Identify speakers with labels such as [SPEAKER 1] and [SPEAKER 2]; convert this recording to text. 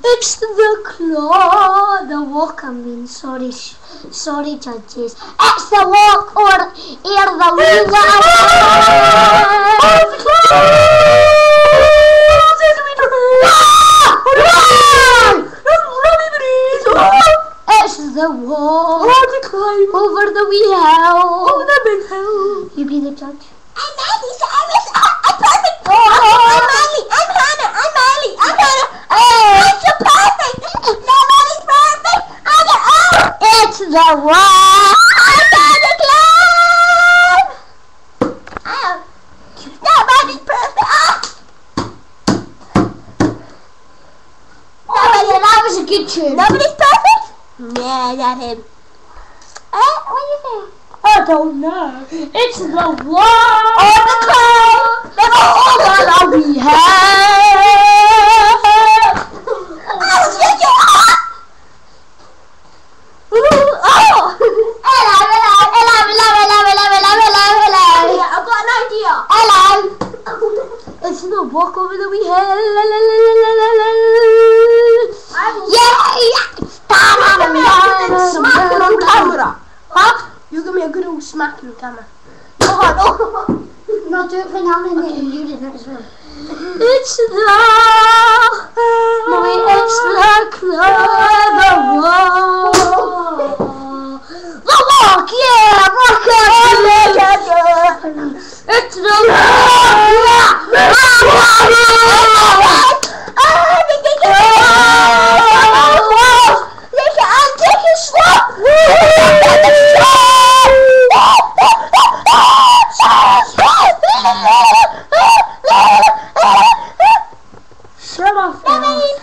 [SPEAKER 1] It's the claw, the walk. I mean, sorry, judges. It's the walk or the wheel. It's the walk over the wheel. Over the big hill. You be the judge.
[SPEAKER 2] I'm Miley Cyrus. I'm perfect. I'm Miley. I'm Hannah. I'm Miley. I'm Hannah. I'm so perfect. Nobody's perfect.
[SPEAKER 1] It's the walk.
[SPEAKER 2] I'm Santa Claus. Nobody's perfect.
[SPEAKER 1] That was a good tune.
[SPEAKER 2] Nobody's perfect? Yeah, not him. What do you think?
[SPEAKER 1] I don't know. It's the walk
[SPEAKER 2] Or the claw.
[SPEAKER 1] over the wheel.
[SPEAKER 2] I'll shake your heart.
[SPEAKER 1] Hello.
[SPEAKER 2] I've got an idea.
[SPEAKER 1] Hello. It's the walk over the wheel.
[SPEAKER 2] Smacking on camera.
[SPEAKER 1] Huh?
[SPEAKER 2] You give me a good old smacking on camera.
[SPEAKER 1] No, do it for now and then you do it next one. It's the clever walk. The walk, yeah, rock it. It's the Shut off now.